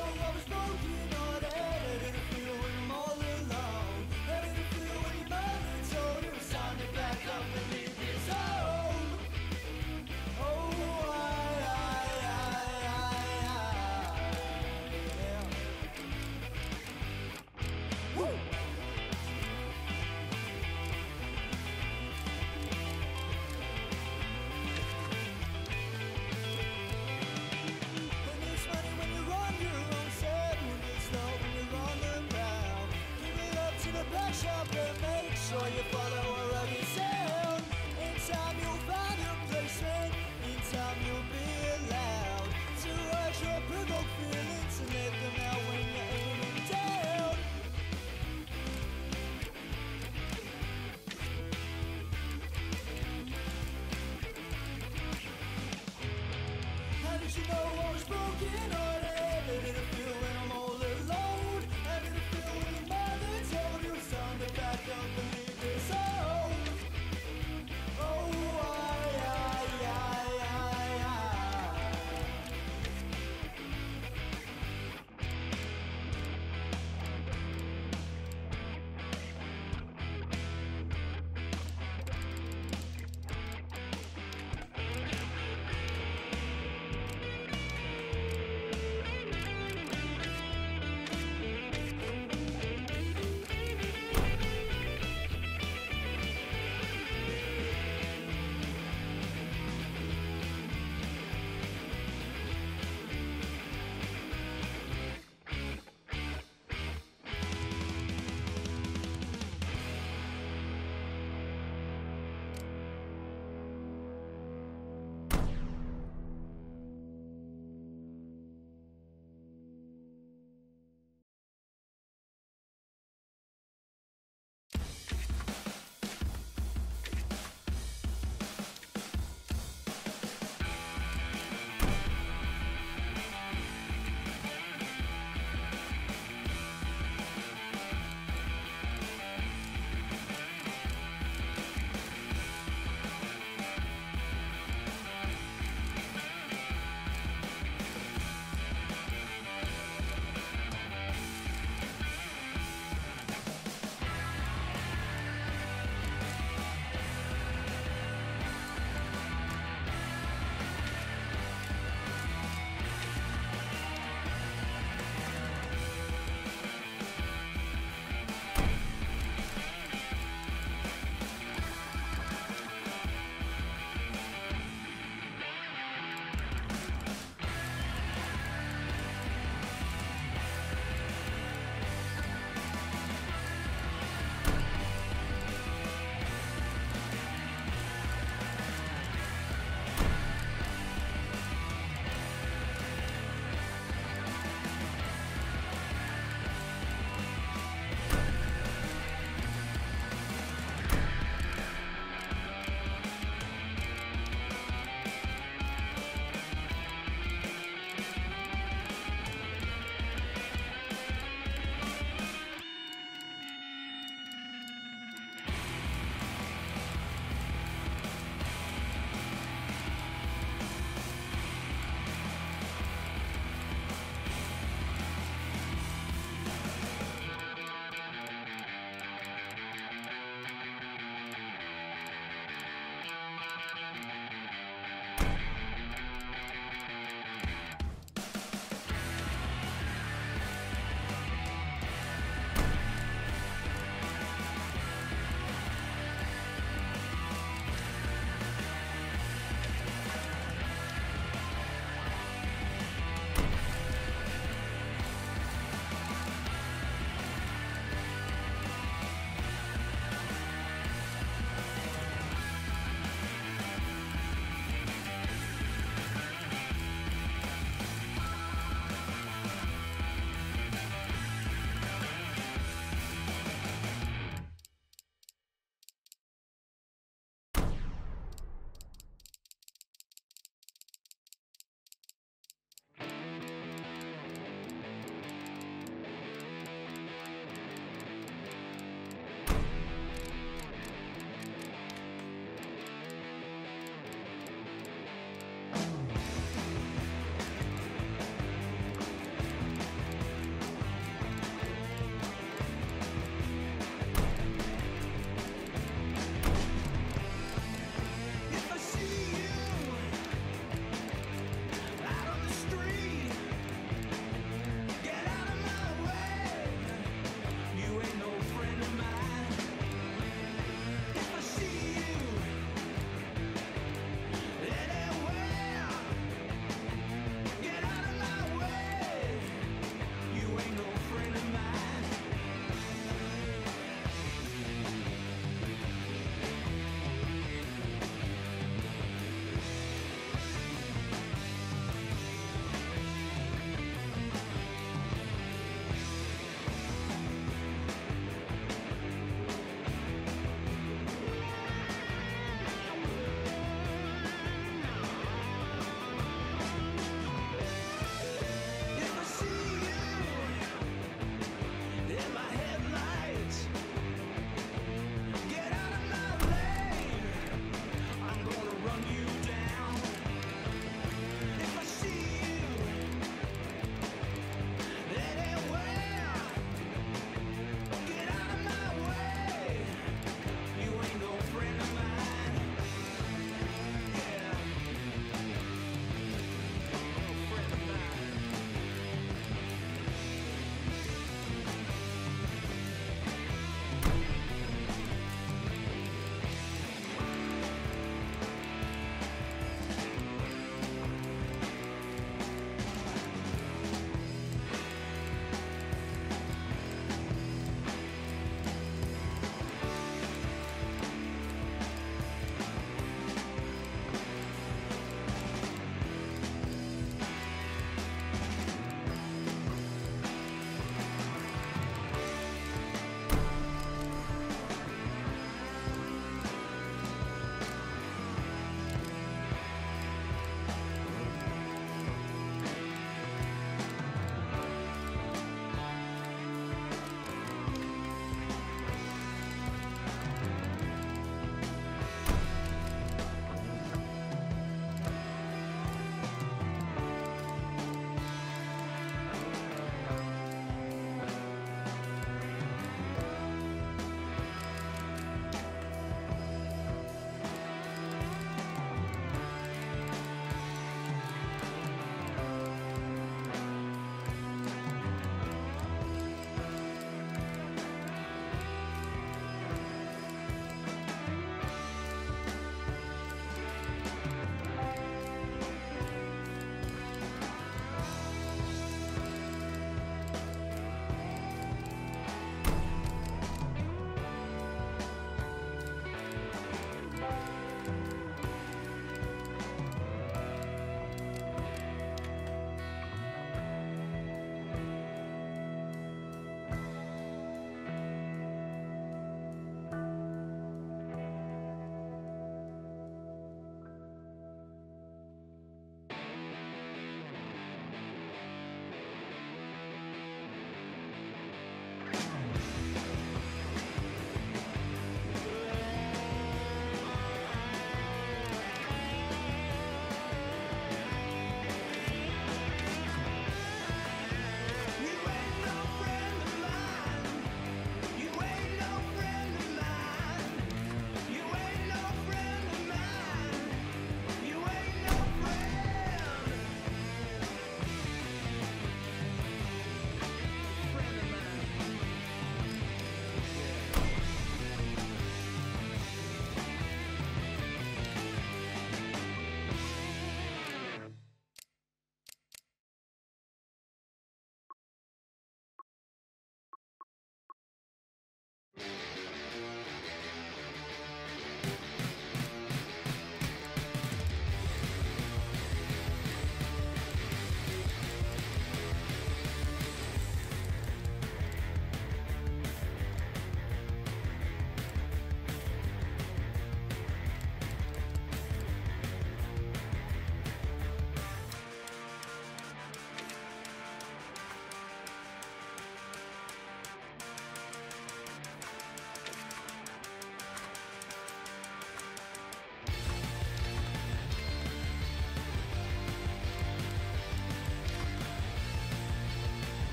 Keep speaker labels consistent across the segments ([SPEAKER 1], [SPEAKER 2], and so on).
[SPEAKER 1] I was broken hearted. How did it feel when I'm all alone? How did it feel when your mother told you it's time to back up and leave this home? Oh, yeah. Woo! When it's money, when you're on your own set, when it's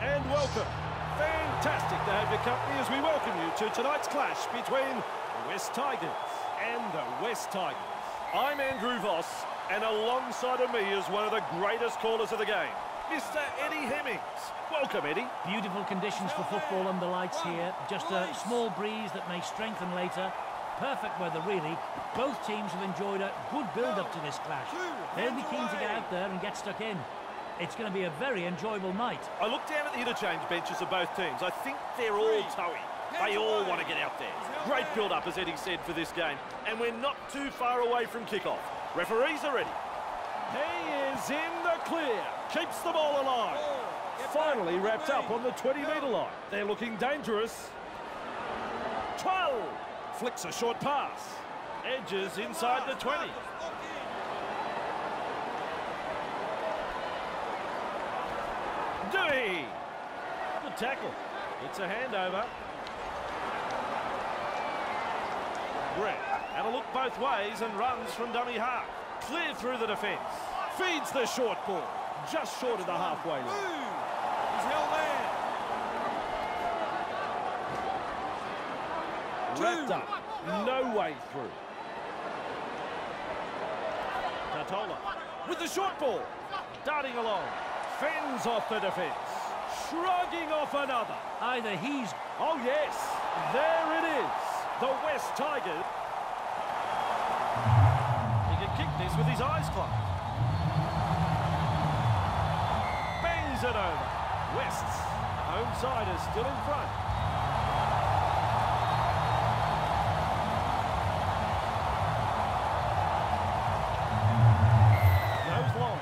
[SPEAKER 2] And welcome. Fantastic to have your company as we welcome you to tonight's clash between the West Tigers and the West Tigers. I'm Andrew Voss, and alongside of me is one of the greatest callers of the game, Mr. Eddie Hemmings. Welcome, Eddie.
[SPEAKER 3] Beautiful conditions for football under lights here. Just a small breeze that may strengthen later. Perfect weather, really. Both teams have enjoyed a good build-up to this clash. They'll be keen to get out there and get stuck in. It's going to be a very enjoyable night.
[SPEAKER 2] I look down at the interchange benches of both teams. I think they're all toey. They all want to get out there. Great build-up, as Eddie said, for this game. And we're not too far away from kick-off. Referees are ready. He is in the clear. Keeps the ball alive. Finally wrapped up on the 20-metre line. They're looking dangerous. 12. Flicks a short pass. Edges inside the 20. Dewey. Good tackle. It's a handover. Brett had a look both ways and runs from dummy half. Clear through the defence. Feeds the short ball. Just short of the halfway line.
[SPEAKER 1] He's held there.
[SPEAKER 2] Wrapped up. No way through. Tatola with the short ball. Darting along. Fends off the defence. Shrugging off another.
[SPEAKER 3] Either he's...
[SPEAKER 2] Oh, yes. There it is. The West Tigers. He can kick this with his eyes closed. Bangs it over. West's home side is still in front. Goes long.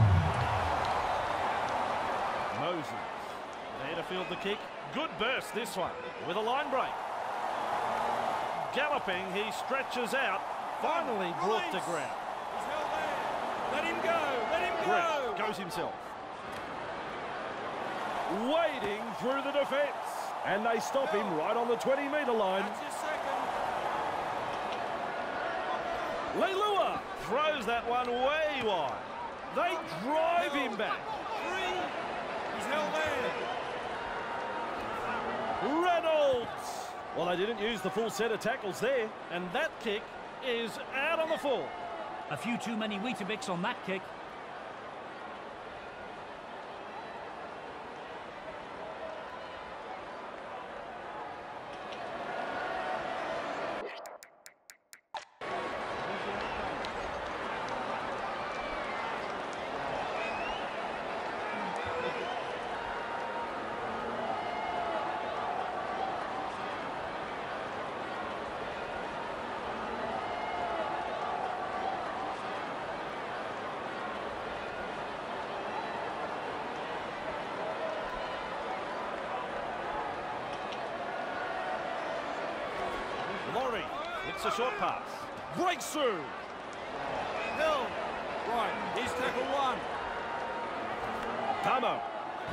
[SPEAKER 2] Moses. There to field the kick. Good burst this one with a line break. Galloping, he stretches out. Finally brought to ground.
[SPEAKER 1] He's held there. Let him go. Let him go.
[SPEAKER 2] Brett goes himself. Wading through the defence. And they stop him right on the 20-metre line.
[SPEAKER 1] That's his second.
[SPEAKER 2] Leilua throws that one way wide. They drive him back.
[SPEAKER 1] 3. He's held there.
[SPEAKER 2] Reynolds. Well, they didn't use the full set of tackles there. And that kick is out on the full.
[SPEAKER 3] A few too many Weetabix on that kick.
[SPEAKER 2] Laurie, it's a short pass. Breaks through.
[SPEAKER 1] Hill. Right, he's tackle 1.
[SPEAKER 2] Tamo.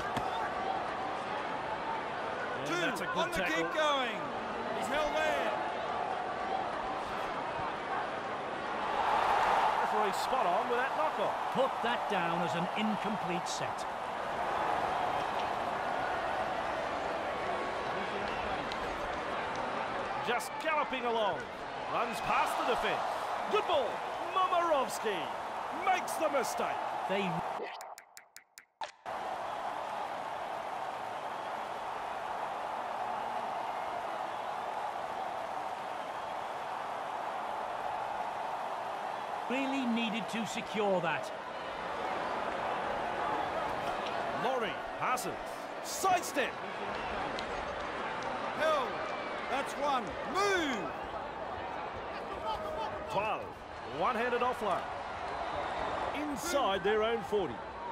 [SPEAKER 1] 2.
[SPEAKER 2] And that's a
[SPEAKER 1] On
[SPEAKER 2] good
[SPEAKER 1] the
[SPEAKER 2] tackle.
[SPEAKER 1] kick going. He's held there.
[SPEAKER 2] Referee spot on with that knock-off.
[SPEAKER 3] Put that down as an incomplete set.
[SPEAKER 2] Just galloping along. Runs past the defence. Good ball. Momorovsky makes the mistake.
[SPEAKER 3] They... really needed to secure that.
[SPEAKER 2] Laurie passes. Sidestep.
[SPEAKER 1] Hill. That's 1. Move.
[SPEAKER 2] 12. One-handed offload. Inside their own 40.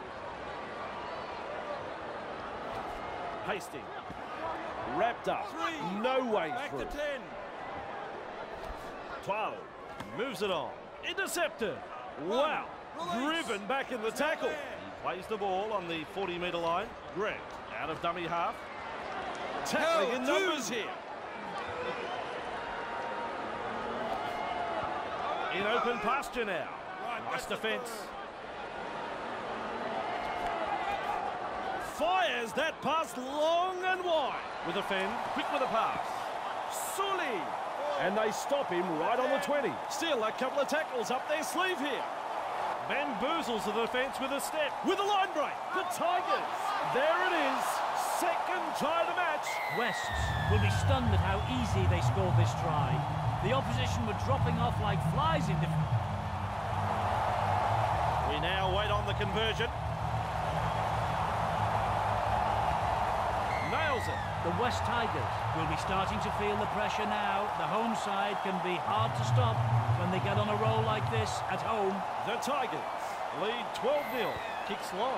[SPEAKER 2] Hastings. Wrapped up.
[SPEAKER 1] 3.
[SPEAKER 2] No way
[SPEAKER 1] Back
[SPEAKER 2] through.
[SPEAKER 1] to 10.
[SPEAKER 2] 12. Moves it on. Intercepted. Wow.
[SPEAKER 1] Release.
[SPEAKER 2] Driven back in the tackle. He plays the ball on the 40-metre line. Grant out of dummy half. Tackling in numbers here. In open pasture now. Nice defence. fires that pass long and wide. With a fend, quick with a pass. Sully. And they stop him right on the 20. Still a couple of tackles up their sleeve here. Bamboozles the defence with a step. With a line break. The Tigers. There it is. Second try of the match.
[SPEAKER 3] Wests will be stunned at how easy they scored this try. The opposition were dropping off like flies in defence.
[SPEAKER 2] We now wait on the conversion. Nails it.
[SPEAKER 3] The West Tigers will be starting to feel the pressure now. The home side can be hard to stop when they get on a roll like this at home.
[SPEAKER 2] The Tigers lead 12-0. Kicks long.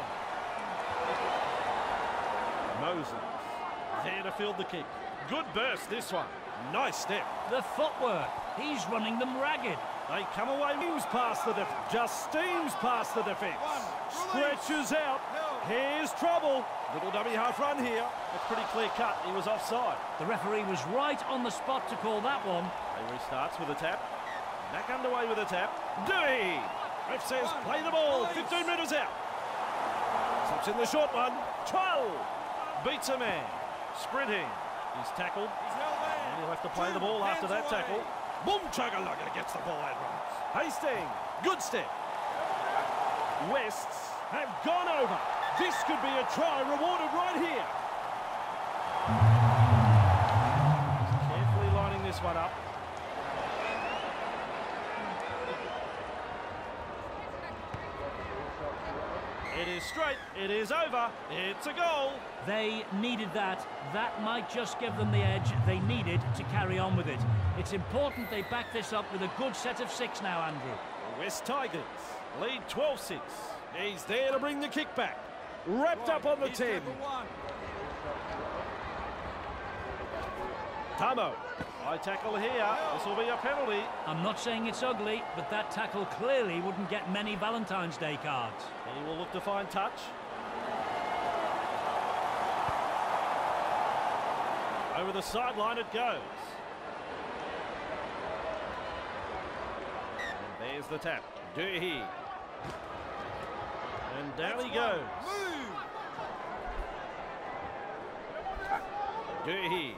[SPEAKER 2] Moses there to field the kick. Good burst this one. Nice step.
[SPEAKER 3] The footwork. He's running them ragged.
[SPEAKER 2] They come away, moves past the defence. Just steams past the defence. Stretches out. Here's trouble. Little dummy half run here. It's pretty clear cut. He was offside.
[SPEAKER 3] The referee was right on the spot to call that one.
[SPEAKER 2] He restarts with a tap. Back underway with a tap. Dewey. Ref says play the ball. 15 metres out. Slips in the short one. 12. Beats a man. Sprinting. He's tackled. And he'll have to play the ball after that tackle. Boom, chugga-lugga gets the ball and runs. Hastings, good step. Wests have gone over. This could be a try rewarded right here. Carefully lining this one up. It is straight, it is over, it's a goal.
[SPEAKER 3] They needed that. That might just give them the edge they needed to carry on with it. It's important they back this up with a good set of 6 now, Andrew.
[SPEAKER 2] The West Tigers lead 12-6. He's there to bring the kick back. Wrapped up on the 10. Tamo, high tackle here. This will be a penalty.
[SPEAKER 3] I'm not saying it's ugly, but that tackle clearly wouldn't get many Valentine's Day cards.
[SPEAKER 2] He will look to find touch. Over the sideline it goes. And there's the tap. Dewey. And down he goes. Dewey.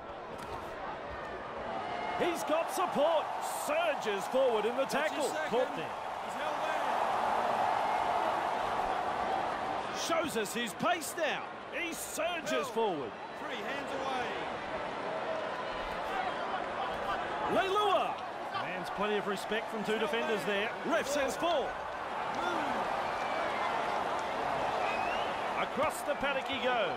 [SPEAKER 2] He's got support. Surges forward in the tackle. Caught there. Shows us his pace now. He surges forward.
[SPEAKER 1] 3 hands away.
[SPEAKER 2] Leilua. Man's plenty of respect from 2 defenders there. Ref says 4. Across the paddock he goes.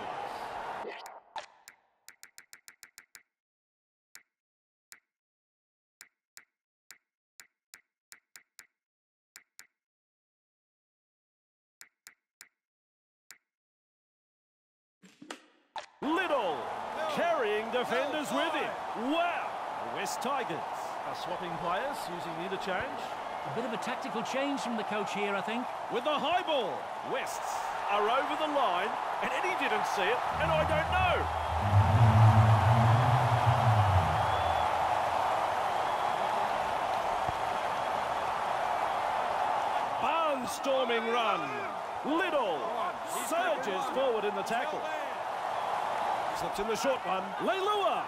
[SPEAKER 2] Little carrying defenders with him. Wow! The West Tigers are swapping players using the interchange.
[SPEAKER 3] A bit of a tactical change from the coach here, I think.
[SPEAKER 2] With the high ball. Wests are over the line, and Eddie didn't see it, and I don't know. Barnstorming run. Little surges forward in the tackle. Slips in the short one. Leilua.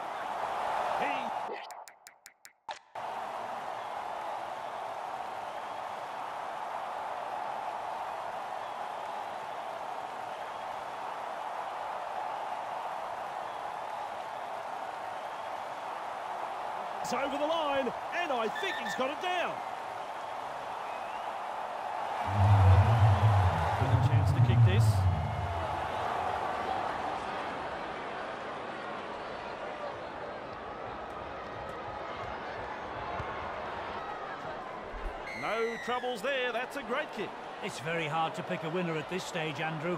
[SPEAKER 2] It's over the line, and I think he's got it down. With a chance to kick this. No troubles there, that's a great kick.
[SPEAKER 3] It's very hard to pick a winner at this stage, Andrew.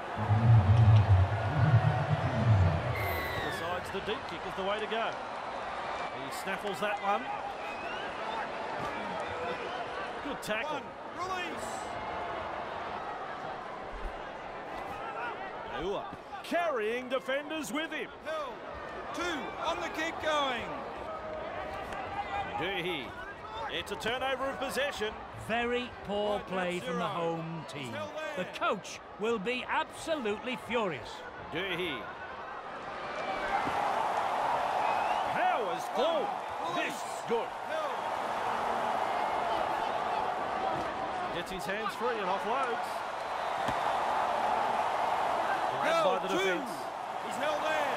[SPEAKER 2] Decides the deep kick is the way to go. He snaffles that one. Good tackle.
[SPEAKER 1] Release.
[SPEAKER 2] Ua carrying defenders with him.
[SPEAKER 1] Hill. 2 on the kick going.
[SPEAKER 2] Dewey. It's a turnover of possession.
[SPEAKER 3] Very poor play from the home team. The coach will be absolutely furious.
[SPEAKER 2] Doohy. Powers forward. This is good. Gets his hands free and offloads. Grabbed by the defence.
[SPEAKER 1] He's held there.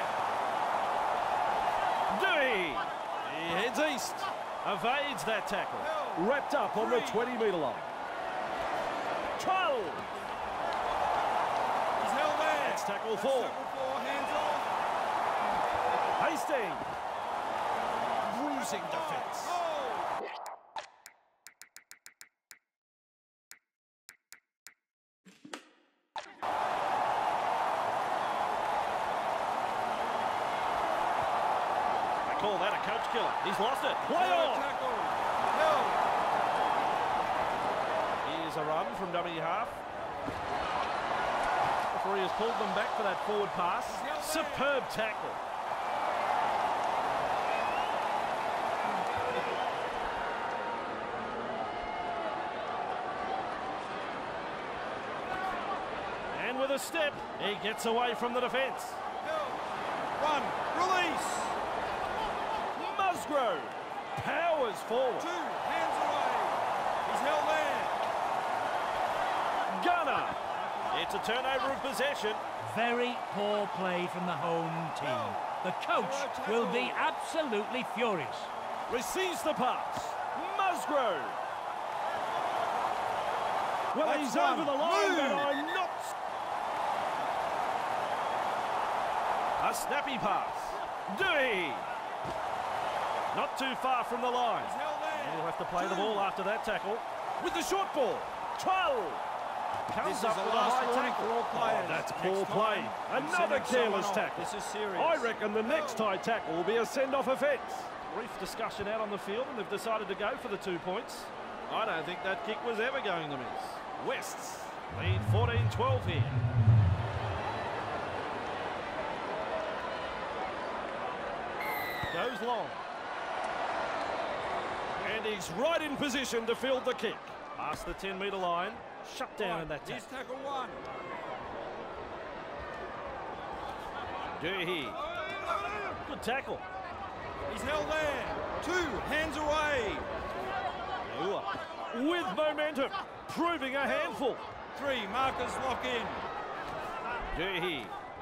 [SPEAKER 2] Doohy. He heads east. Evades that tackle. Wrapped up on the 20-metre line. 12.
[SPEAKER 1] He's held there.
[SPEAKER 2] That's tackle 4.
[SPEAKER 1] Hands off.
[SPEAKER 2] Hastings. Bruising defence. They call that a coach killer. He's lost it. Play on. Here's a run from dummy half. Referee has pulled them back for that forward pass. Superb tackle. And with a step, he gets away from the defence.
[SPEAKER 1] 1. Release.
[SPEAKER 2] Musgrove powers forward.
[SPEAKER 1] 2. Hands away. He's held there.
[SPEAKER 2] Gunner. It's a turnover of possession.
[SPEAKER 3] Very poor play from the home team. The coach will be absolutely furious.
[SPEAKER 2] Receives the pass. Musgrove. Well,
[SPEAKER 1] That's
[SPEAKER 2] he's
[SPEAKER 1] one.
[SPEAKER 2] over the line,
[SPEAKER 1] Move.
[SPEAKER 2] but I'm not. A snappy pass. Dewey. Not too far from the line.
[SPEAKER 1] He's held there.
[SPEAKER 2] And he'll have to play the ball after that tackle. With the short ball. 12. Comes
[SPEAKER 1] This is
[SPEAKER 2] up
[SPEAKER 1] the
[SPEAKER 2] with a
[SPEAKER 1] last
[SPEAKER 2] high
[SPEAKER 1] warning
[SPEAKER 2] tackle.
[SPEAKER 1] for all players.
[SPEAKER 2] Oh, that's
[SPEAKER 1] Next
[SPEAKER 2] poor
[SPEAKER 1] time,
[SPEAKER 2] play.
[SPEAKER 1] I'm
[SPEAKER 2] Another
[SPEAKER 1] sending someone
[SPEAKER 2] careless
[SPEAKER 1] off.
[SPEAKER 2] tackle.
[SPEAKER 1] This is serious.
[SPEAKER 2] I reckon the next high tackle will be a send-off offence. Brief discussion out on the field, and they've decided to go for the 2 points. I don't think that kick was ever going to miss. Wests lead 14-12 here. Goes long. And he's right in position to field the kick. Past the 10-metre line. Shut down in that
[SPEAKER 1] Here's
[SPEAKER 2] tackle.
[SPEAKER 1] tackle 1.
[SPEAKER 2] Doohy. Good tackle.
[SPEAKER 1] He's held there. 2. Hands away.
[SPEAKER 2] Ua. With momentum. Proving a handful.
[SPEAKER 1] 3. Markers lock in.
[SPEAKER 2] Doohy.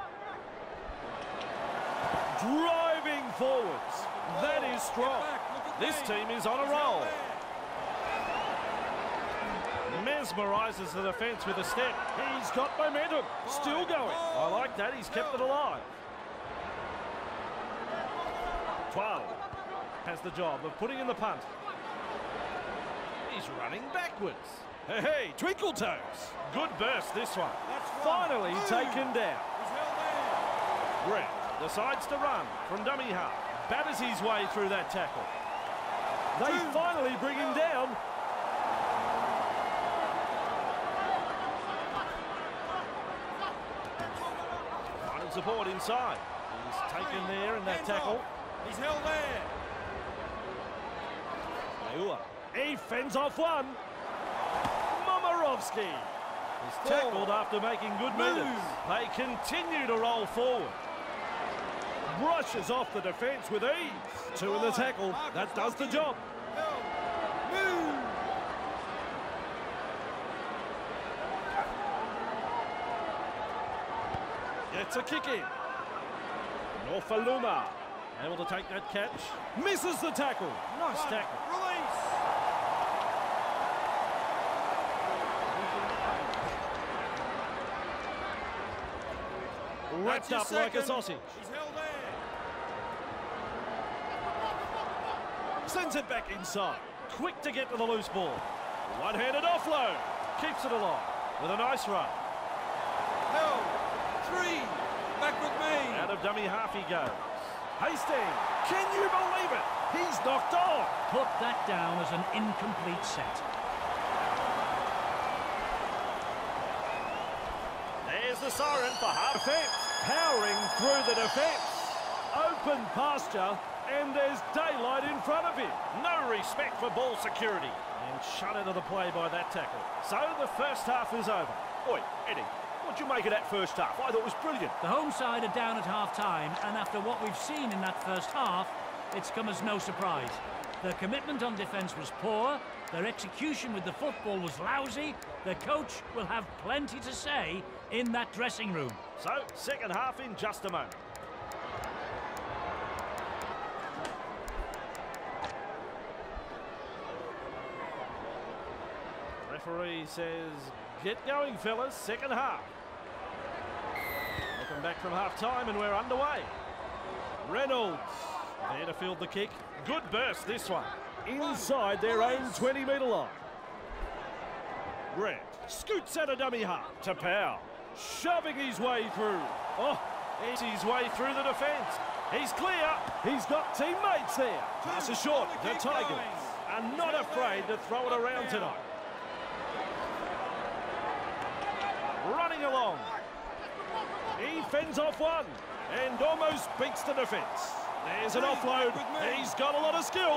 [SPEAKER 2] Driving forwards. That is strong.
[SPEAKER 1] Get back, look at
[SPEAKER 2] This
[SPEAKER 1] me.
[SPEAKER 2] team is on a
[SPEAKER 1] He's held
[SPEAKER 2] roll.
[SPEAKER 1] there.
[SPEAKER 2] Mesmerises the defence with a step. He's got momentum. Still going. I like that. He's kept it alive. 12 has the job of putting in the punt. He's running backwards. Hey, Twinkle Toes. Good burst, this one.
[SPEAKER 1] That's one.
[SPEAKER 2] Finally
[SPEAKER 1] Move.
[SPEAKER 2] taken down.
[SPEAKER 1] He's held there.
[SPEAKER 2] Brett decides to run from dummy half. Batters his way through that tackle. They finally bring him down. Finding support inside. He's taken there in that
[SPEAKER 1] Hands
[SPEAKER 2] tackle.
[SPEAKER 1] off. He's held there.
[SPEAKER 2] Ua. He fends off one. Momorovsky is tackled after making good meters. They continue to roll forward. Brushes off the defence with ease. 2 in the tackle. That does the job.
[SPEAKER 1] Move.
[SPEAKER 2] Gets a kick in. Norfaluma able to take that catch. Misses the tackle. Nice tackle.
[SPEAKER 1] Release.
[SPEAKER 2] Wrapped
[SPEAKER 1] That's
[SPEAKER 2] up
[SPEAKER 1] your
[SPEAKER 2] like a
[SPEAKER 1] second.
[SPEAKER 2] sausage.
[SPEAKER 1] He's held there.
[SPEAKER 2] Sends it back inside. Quick to get to the loose ball. One-handed offload. Keeps it alive with a nice run.
[SPEAKER 1] Held. 3. Back with me.
[SPEAKER 2] Out of dummy half he goes. Hastings. Can you believe it? He's knocked on.
[SPEAKER 3] Put that down as an incomplete set.
[SPEAKER 2] There's the siren for half defence. Powering through the defence. Open pasture, and there's daylight in front of him. No respect for ball security. And shut out of the play by that tackle. So the first half is over. Oi, Eddie, What'd you make of that first half? I thought it was brilliant.
[SPEAKER 3] The home side are down at half-time, and after what we've seen in that first half, it's come as no surprise. Their commitment on defence was poor, their execution with the football was lousy, their coach will have plenty to say in that dressing room.
[SPEAKER 2] So, second half in just a moment. Referee says, get going, fellas, second half. Welcome back from half-time and we're underway. Reynolds, there to field the kick. Good burst, this one. Inside their own 20-metre line. Grant scoots out a dummy half to Powell. Shoving his way through. Oh, it's his way through the defence. He's clear. He's got teammates there. Pass is short. The Tigers are not afraid to throw it around tonight. Running along. He fends off one and almost beats the defence. There's an offload. He's got a lot of skill.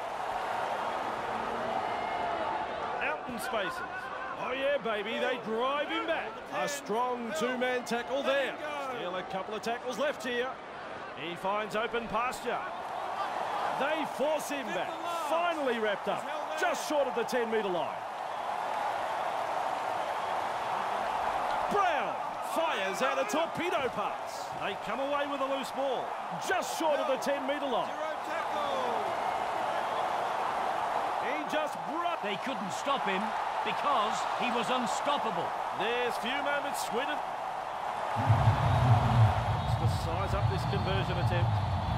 [SPEAKER 2] Out in spaces. Oh yeah, baby, they drive him back. A strong two-man tackle there. Still a couple of tackles left here. He finds open pasture. They force him back. Finally wrapped up, just short of the 10-metre line. Brown fires out a torpedo pass. They come away with a loose ball, just short of the 10-metre line. He just broke.
[SPEAKER 3] They couldn't stop him because he was unstoppable.
[SPEAKER 2] There's few moments sweeter. Let's just size up this conversion attempt.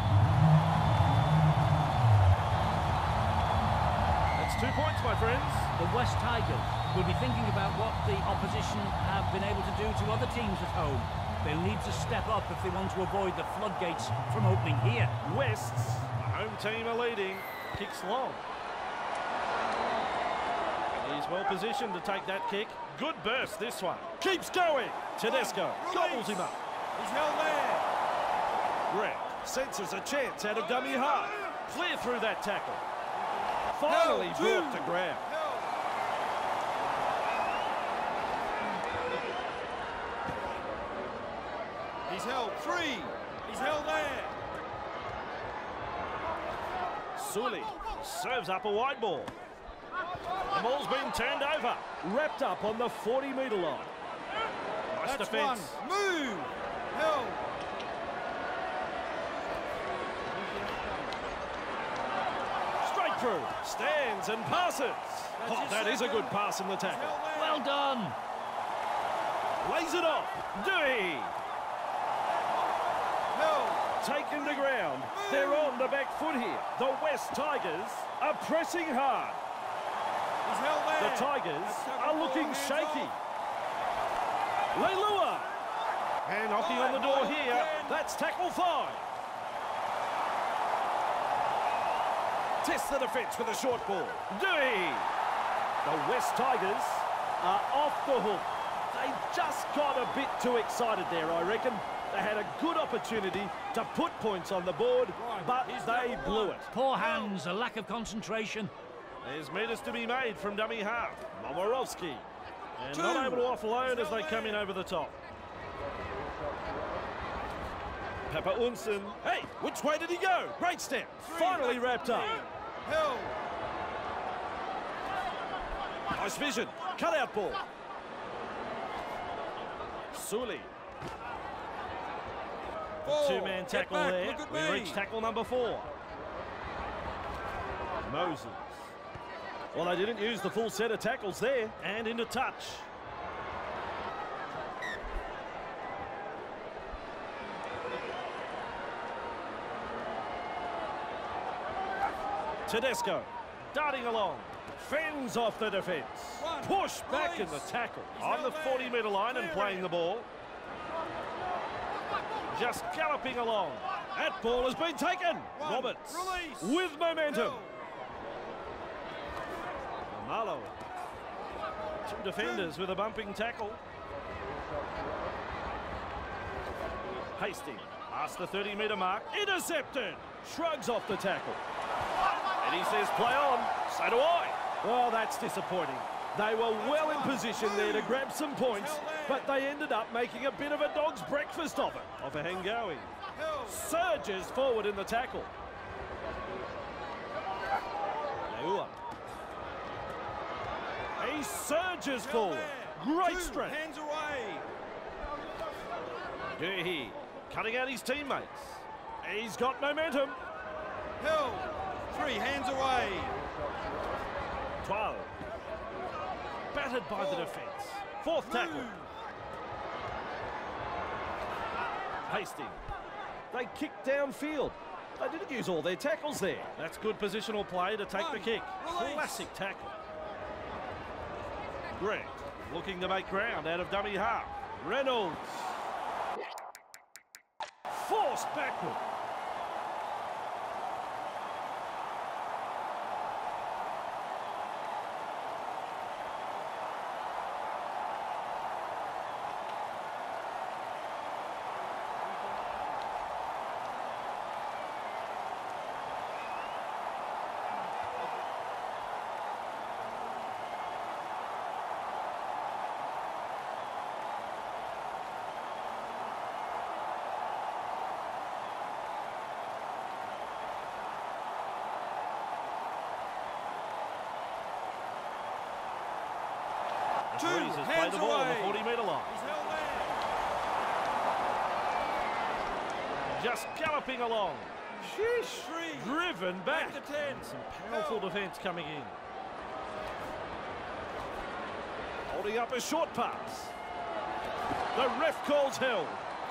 [SPEAKER 2] That's 2 points, my friends.
[SPEAKER 3] The West Tigers will be thinking about what the opposition have been able to do to other teams at home. They'll need to step up if they want to avoid the floodgates from opening here.
[SPEAKER 2] Wests, the home team are leading. Kicks long. He's well positioned to take that kick. Good burst, this one. Keeps going. Tedesco gobbles him up.
[SPEAKER 1] He's held there.
[SPEAKER 2] Grant senses a chance out of dummy half. Clear through that tackle. Finally brought to ground.
[SPEAKER 1] He's held 3. He's held there.
[SPEAKER 2] Sully serves up a wide ball. The ball's been turned over. Wrapped up on the 40-metre line. Nice
[SPEAKER 1] That's
[SPEAKER 2] defence.
[SPEAKER 1] one. Move. Held.
[SPEAKER 2] Straight through. Stands and passes. Oh, that is a good pass in the tackle.
[SPEAKER 3] Well done.
[SPEAKER 2] Lays it off. Dewey.
[SPEAKER 1] Held.
[SPEAKER 2] Taken to ground. They're on the back foot here. The West Tigers are pressing hard.
[SPEAKER 1] He's held there.
[SPEAKER 2] The Tigers are looking shaky. Leilua. And knocking on the door here. That's tackle 5. Test the defence with a short ball. Dewey. The West Tigers are off the hook. They just got a bit too excited there, I reckon. They had a good opportunity to put points on the board, but they blew it.
[SPEAKER 3] Poor hands, a lack of concentration.
[SPEAKER 2] There's metres to be made from dummy half. Momorowski. And not able to offload as they come in over the top. Pepper Unsen. Hey, which way did he go? Great step. Finally wrapped up.
[SPEAKER 1] Held.
[SPEAKER 2] Nice vision. Cut out ball. Sully. Two-man tackle
[SPEAKER 1] back,
[SPEAKER 2] there.
[SPEAKER 1] look at
[SPEAKER 2] We
[SPEAKER 1] me.
[SPEAKER 2] reach tackle number 4. Moses. Well, they didn't use the full set of tackles there. And into touch. Tedesco. Darting along. Fends off the defence. Push back in the tackle. On the 40-metre line and playing the ball. Just galloping along. That ball has been taken. Roberts with momentum. Marlowe. 2 defenders with a bumping tackle. Hastings past the 30-metre mark. Intercepted. Shrugs off the tackle. And he says, play on. So do I. Well, that's disappointing. They were well in position there to grab some points, but they ended up making a bit of a dog's breakfast of it. Hengawi surges forward in the tackle. Leua. He surges forward. Great strength.
[SPEAKER 4] Hands away.
[SPEAKER 2] Duhi cutting out his teammates. He's got momentum.
[SPEAKER 4] Hill. 3 hands away.
[SPEAKER 2] 12. Battered by the defence. 4th tackle. Hastings. They kicked downfield. They didn't use all their tackles there. That's good positional play to take the kick. Classic tackle. Greg looking to make ground out of dummy half. Reynolds. Forced backward. Referees has played the ball on the 40-metre line. Just galloping along. Sheesh. Driven back.
[SPEAKER 4] To 10.
[SPEAKER 2] Some powerful defence coming in. Holding up a short pass. The ref calls held.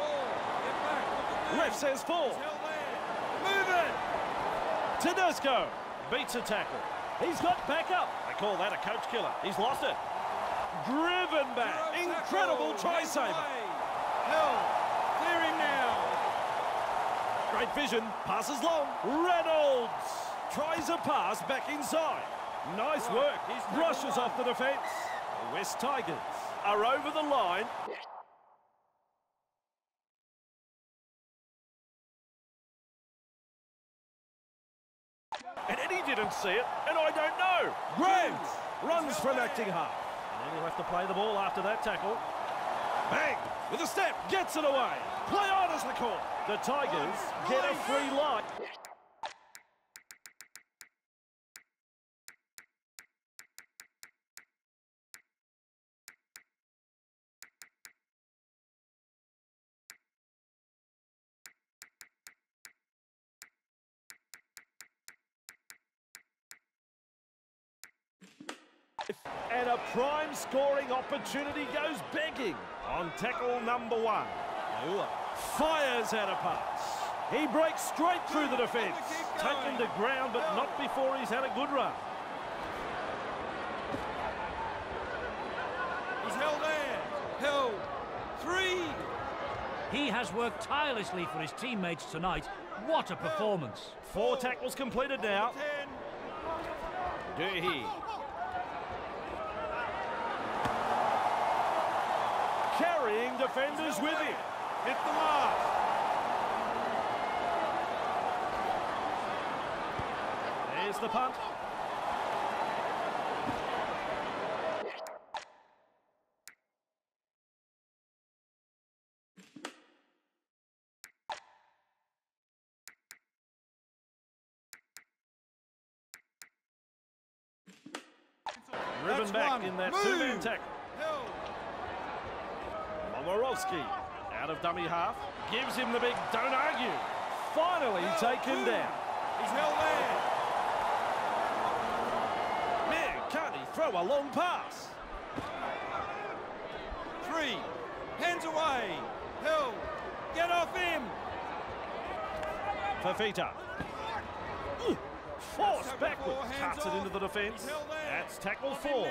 [SPEAKER 2] Ref says 4.
[SPEAKER 4] Move it.
[SPEAKER 2] Tedesco beats a tackle. He's got backup. They call that a coach killer. He's lost it. Driven back. Incredible try saver.
[SPEAKER 4] Hill. Clear him now.
[SPEAKER 2] Great vision. Passes long. Reynolds tries a pass back inside. Nice work. Brushes off the defence. The West Tigers are over the line. And Eddie didn't see it, and I don't know. Grant runs from acting hard. And then he'll have to play the ball after that tackle. Bang! With a step, gets it away. Play on as the call. The Tigers get a free line. And a prime scoring opportunity goes begging on tackle number 1. Leua fires out a pass. He breaks straight through the defence. Taken to ground, but not before he's had a good run.
[SPEAKER 4] He's held there. Held. 3.
[SPEAKER 3] He has worked tirelessly for his teammates tonight. What a performance.
[SPEAKER 2] 4 tackles completed now.
[SPEAKER 4] 10.
[SPEAKER 2] Duhi. Carrying defenders with him.
[SPEAKER 4] Hit the mark.
[SPEAKER 2] There's the punt. Driven back in that 2-man tackle. Momorowski out of dummy half. Gives him the big don't argue. Finally taken down.
[SPEAKER 4] He's held there.
[SPEAKER 2] Man, can't he throw a long pass?
[SPEAKER 4] 3. Hands away. Hill. Get off him.
[SPEAKER 2] Fafita. Forced backwards. Cuts it into the defence. That's tackle 4.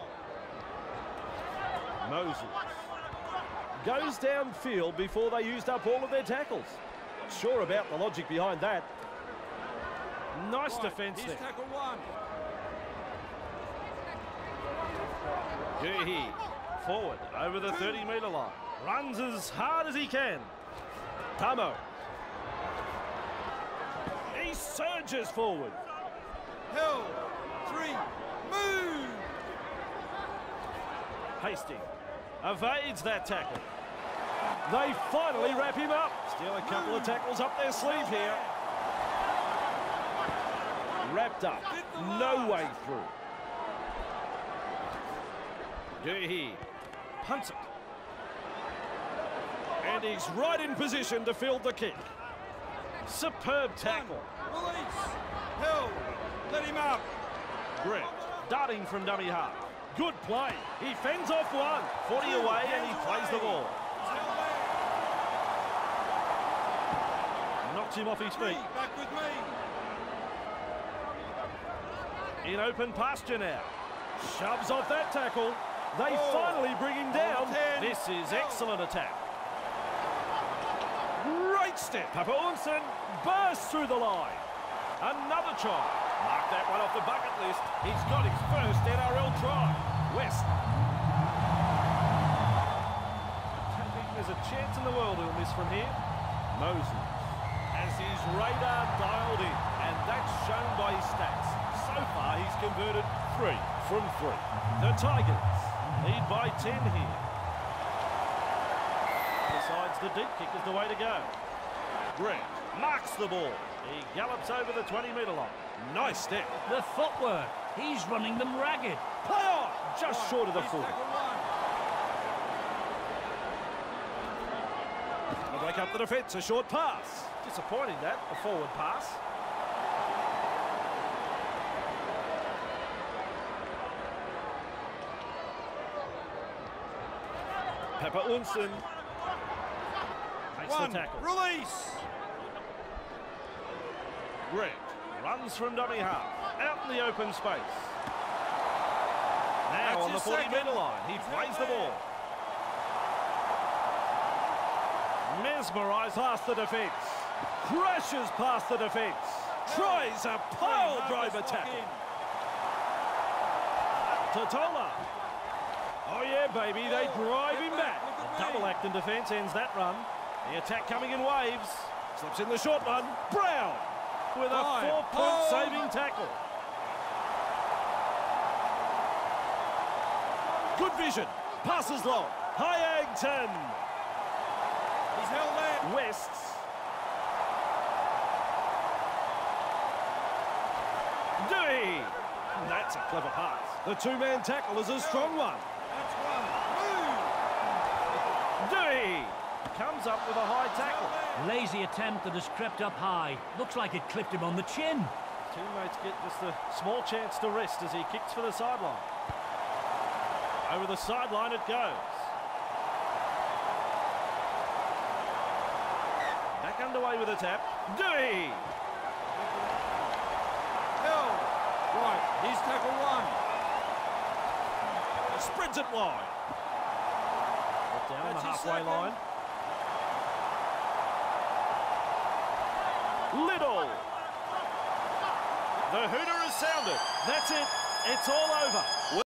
[SPEAKER 2] Moses goes downfield before they used up all of their tackles. Not sure about the logic behind that. Nice defence there.
[SPEAKER 4] Tackle 1.
[SPEAKER 2] Duhi forward over the 30-metre line. Runs as hard as he can. Tamo. He surges forward.
[SPEAKER 4] Hill. 3. Move.
[SPEAKER 2] Hastings evades that tackle. They finally wrap him up. Still a couple of tackles up their sleeve here. Wrapped up. No way through. Doohy punts it. And he's right in position to field the kick. Superb tackle.
[SPEAKER 4] Release. Hill. Let him up.
[SPEAKER 2] Grant darting from dummy half. Good play. He fends off one. 40 away and he plays the ball. Knocks him off his feet.
[SPEAKER 4] Back with me.
[SPEAKER 2] In open pasture now. Shoves off that tackle. They finally bring him down. This is excellent attack. Great step. Papa Unsen bursts through the line. Another try. Mark that one off the bucket list. He's got his first NRL try. West. I think there's a chance in the world he'll miss from here. Moses has his radar dialed in, and that's shown by his stats. So far, he's converted 3 from 3. The Tigers lead by 10 here. Decides the deep kick is the way to go. Grant marks the ball. He gallops over the 20-metre line. Nice step.
[SPEAKER 3] The footwork. He's running them ragged.
[SPEAKER 2] Play on! Just short of the 40. They'll break up the defence. A short pass. Disappointing that, a forward pass. Papa Unsen makes the tackle.
[SPEAKER 4] Release.
[SPEAKER 2] Grant runs from dummy half, out in the open space. Now on the 40-metre line, he plays the ball. Mesmerised past the defence. Crashes past the defence. Tries a pile driver tackle. Totola. Oh yeah, baby, they drive him back. A double act in defence ends that run. The attack coming in waves. Slips in the short one. Brown with a 4-point saving tackle. Good vision. Passes long. Hyangton.
[SPEAKER 4] He's held there.
[SPEAKER 2] Wests. Dewey. That's a clever pass. The two-man tackle is a strong one.
[SPEAKER 4] That's one. Move.
[SPEAKER 2] Dewey comes up with a high tackle.
[SPEAKER 3] Lazy attempt that has crept up high. Looks like it clipped him on the chin.
[SPEAKER 2] Teammates get just a small chance to rest as he kicks for the sideline. Over the sideline it goes. Back underway with a tap. Dewey.
[SPEAKER 4] Hill. Right. He's tackle one.
[SPEAKER 2] Spreads it wide. Put down
[SPEAKER 4] That's
[SPEAKER 2] the
[SPEAKER 4] his
[SPEAKER 2] halfway
[SPEAKER 4] second.
[SPEAKER 2] line. Little. The hooter has sounded. That's it. It's all over.